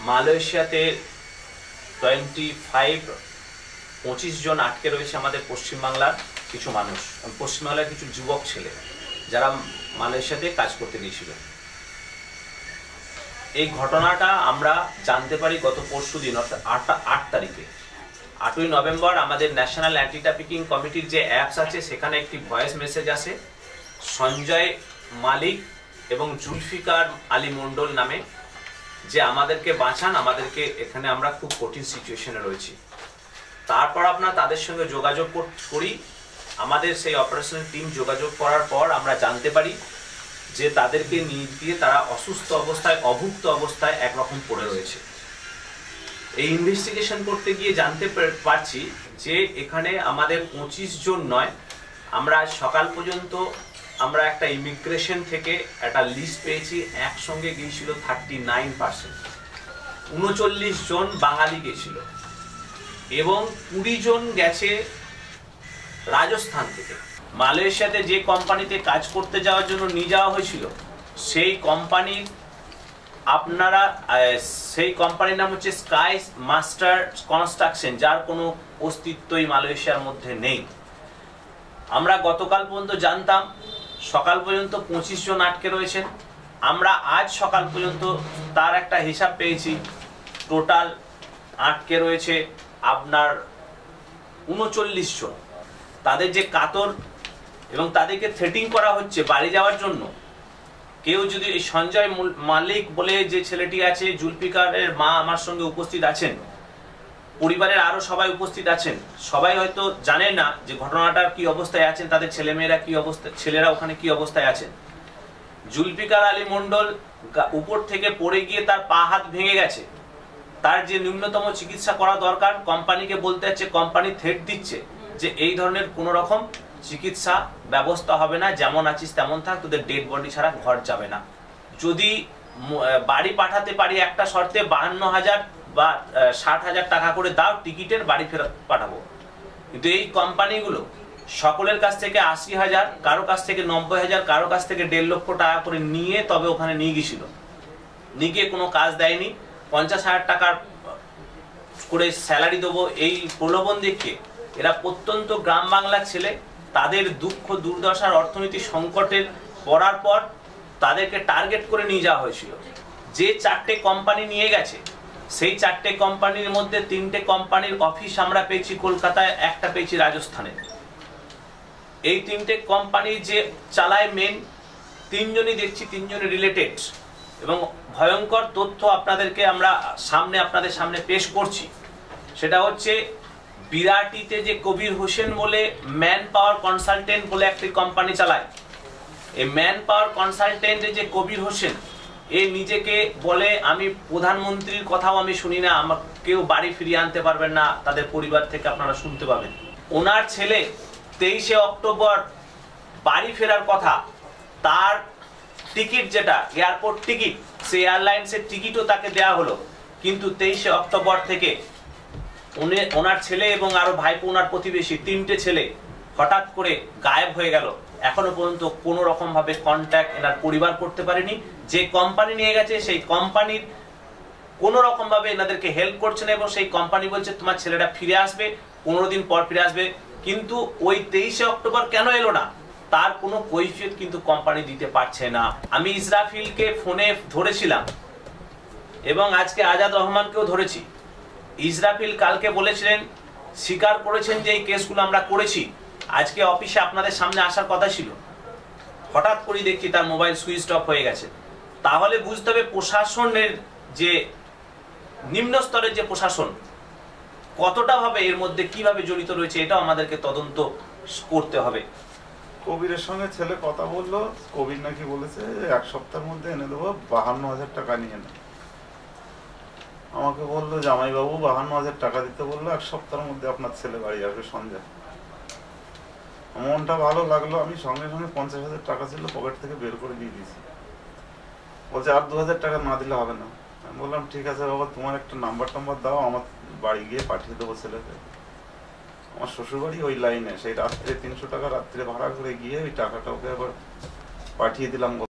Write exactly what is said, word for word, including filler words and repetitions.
মালয়েশিয়াতে twenty five পঁচিশ জন আটকে রয়েছে আমাদের পশ্চিমবাংলার কিছু মানুষ, পশ্চিমবাংলার কিছু যুবক ছেলে যারা মালয়েশিয়াতে কাজ করতে গিয়েছিল। এই ঘটনাটা আমরা জানতে পারি গত পরশু দিন অর্থাৎ আট আট তারিখে আটই নভেম্বর আমাদের ন্যাশনাল অ্যান্টি ট্রাফিকিং কমিটির যে অ্যাপস আছে সেখানে একটি ভয়েস মেসেজ আসে সঞ্জয় মালিক এবং জুলফিকার আলী মন্ডল নামে, যে আমাদেরকে বাঁচান, আমাদেরকে এখানে আমরা খুব কঠিন সিচুয়েশনে রয়েছি। তারপর আপনার তাদের সঙ্গে যোগাযোগ করি, আমাদের সেই অপারেশন টিম যোগাযোগ করার পর আমরা জানতে পারি যে তাদেরকে নিয়ে গিয়ে তারা অসুস্থ অবস্থায়, অভুক্ত অবস্থায় একরকম পড়ে রয়েছে। এই ইনভেস্টিগেশন করতে গিয়ে জানতে পারছি যে এখানে আমাদের পঁচিশ জন নয়, আমরা আজ সকাল পর্যন্ত আমরা একটা ইমিগ্রেশন থেকে একটা লিস্ট পেয়েছি, একসঙ্গে গিয়েছিল থার্টি নাইন পার্সেন্ট উনচল্লিশ জন বাঙালি গেছিল এবং কুড়ি জন গেছে রাজস্থান থেকে। মালয়েশিয়াতে যে কোম্পানিতে কাজ করতে যাওয়ার জন্য নিয়ে যাওয়া হয়েছিল সেই কোম্পানির আপনারা সেই কোম্পানির নাম হচ্ছে স্কাই মাস্টার কনস্ট্রাকশন, যার কোনো অস্তিত্বই মালয়েশিয়ার মধ্যে নেই। আমরা গতকাল পর্যন্ত জানতাম সকাল পর্যন্ত পঁচিশ জন আটকে রয়েছেন, আমরা আজ সকাল পর্যন্ত তার একটা হিসাব পেয়েছি, টোটাল আটকে রয়েছে আপনার উনচল্লিশ জন। তাদের যে কাতর এবং তাদেরকে থ্রেটিং করা হচ্ছে বাড়ি যাওয়ার জন্য। কেউ যদি এই সঞ্জয় মালিক বলে যে ছেলেটি আছে, জুলফিকারের মা আমার সঙ্গে উপস্থিত আছেন, পরিবারের আরো সবাই উপস্থিত আছেন, সবাই হয়তো জানেন না যে ঘটনাটার কি অবস্থায় আছেন, তাদের ছেলেমেয়েরা কি অবস্থা, ছেলেরা ওখানে কি অবস্থায় আছেন। জুলফিকার আলী মন্ডল উপর থেকে পড়ে গিয়ে তার পা হাত ভেঙে গেছে, তার যে ন্যূনতম চিকিৎসা করা দরকার কোম্পানিকে বলতে হচ্ছে, কোম্পানি থ্রেট দিচ্ছে যে এই ধরনের কোন রকম চিকিৎসা ব্যবস্থা হবে না, যেমন আছিস তেমন থাক, তোদের ডেড বডি ছাড়া ঘর যাবে না। যদি বাড়ি পাঠাতে পারি একটা শর্তে, বাহান্ন হাজার বা ষাট হাজার টাকা করে দাও, টিকিটের বাড়ি ফেরত পাঠাবো। কিন্তু এই কোম্পানিগুলো সকলের কাছ থেকে আশি হাজার, কারো কাছ থেকে নব্বই হাজার, কারো কাছ থেকে দেড় লক্ষ টাকা করে নিয়ে তবে ওখানে নিয়ে গেছিল, নিয়ে গিয়ে কোনো কাজ দেয়নি। পঞ্চাশ হাজার টাকার করে স্যালারি দেবো এই প্রলোভন দেখিয়ে এরা প্রত্যন্ত গ্রাম বাংলার ছেলে, তাদের দুঃখ দুর্দশার অর্থনীতি সংকটের পড়ার পর তাদেরকে টার্গেট করে নিয়ে যাওয়া হয়েছিল। যে চারটে কোম্পানি নিয়ে গেছে সেই চারটে কোম্পানির মধ্যে তিনটে কোম্পানির অফিস আমরা পেয়েছি কলকাতায়, একটা পেয়েছি রাজস্থানে। এই তিনটে কোম্পানি যে চালায় মেন, তিনজনই দেখছি তিনজনই রিলেটেড এবং ভয়ঙ্কর তথ্য আপনাদেরকে আমরা সামনে আপনাদের সামনে পেশ করছি। সেটা হচ্ছে বিরাটিতে যে কবির হোসেন বলে ম্যান পাওয়ার কনসালটেন্ট বলে একটি কোম্পানি চালায়, এই ম্যান পাওয়ার কনসালটেন্টে যে কবির হোসেন, এ নিজেকে বলে আমি প্রধানমন্ত্রীর কথাও আমি শুনি না, আমার কেউ বাড়ি ফিরিয়ে আনতে পারবেন না, তাদের পরিবার থেকে আপনারা শুনতে পাবেন। ওনার ছেলে তেইশে অক্টোবর বাড়ি ফেরার কথা, তার টিকিট যেটা এয়ারপোর্ট টিকিট, সেই এয়ারলাইন্সের টিকিটও তাকে দেওয়া হলো, কিন্তু তেইশে অক্টোবর থেকে উনি ওনার ছেলে এবং আরো ভাইপো, ওনার প্রতিবেশী তিনটে ছেলে হঠাৎ করে গায়েব হয়ে গেল। এখনো পর্যন্ত কোনো রকম ভাবে কন্ট্যাক্ট এনার পরিবার করতে পারেনি। যে কোম্পানি নিয়ে গেছে সেই কোম্পানির কোনো রকম ভাবে এনাদেরকে হেল্প করছে না এবং সেই কোম্পানি বলছে তোমার ছেলেটা ফিরে আসবে, পনেরো দিন পর ফিরে আসবে, কিন্তু ওই তেইশে অক্টোবর কেন এলো না তার কোনো কৈফিয়ত কিন্তু কোম্পানি দিতে পারছে না। আমি ইসরাফিলকে ফোনে ধরেছিলাম এবং আজকে আজাদ রহমানকেও ধরেছি। ইসরাফিল কালকে বলেছিলেন, স্বীকার করেছেন যে এই কেসগুলো আমরা করেছি, আজকে অফিসে আপনাদের সামনে আসার কথা ছিল, হঠাৎ করে দেখছি তার মোবাইল সুইচ অফ হয়ে গেছে। তাহলে বুঝতে হবে প্রশাসনের যে নিম্ন স্তরের যে প্রশাসন কতটা ভাবে এর মধ্যে কিভাবে জড়িত রয়েছে, এটাও আমাদেরকে তদন্ত করতে হবে। কবিরের সঙ্গে ছেলে কথা বললো, কবির নাকি বলেছে এক সপ্তাহের মধ্যে এনে দেবো, বাহান্ন হাজার টাকা নিয়ে নেয়। আমাকে বললো জামাইবাবু বাহান্ন হাজার টাকা দিতে বললো, এক সপ্তাহের মধ্যে আপনার ছেলে বাড়ি আসবে সঞ্জয়। মনটা ভালো লাগলো, আমি সঙ্গে সঙ্গে পঞ্চাশ হাজার টাকা ছিল পকেট থেকে বের করে দিয়ে দিয়েছি। বলছে আর দু হাজার টাকা না দিলে হবে না। আমি বললাম ঠিক আছে বাবা, তোমার একটা নাম্বার টাম্বার দাও, আমার বাড়ি গিয়ে পাঠিয়ে দেবো ছেলেকে। আমার শ্বশুর বাড়ি ওই লাইনে, সেই রাত্রে তিনশো টাকা রাত্রে ভাড়া করে গিয়ে ওই টাকাটা ওকে আবার পাঠিয়ে দিলাম।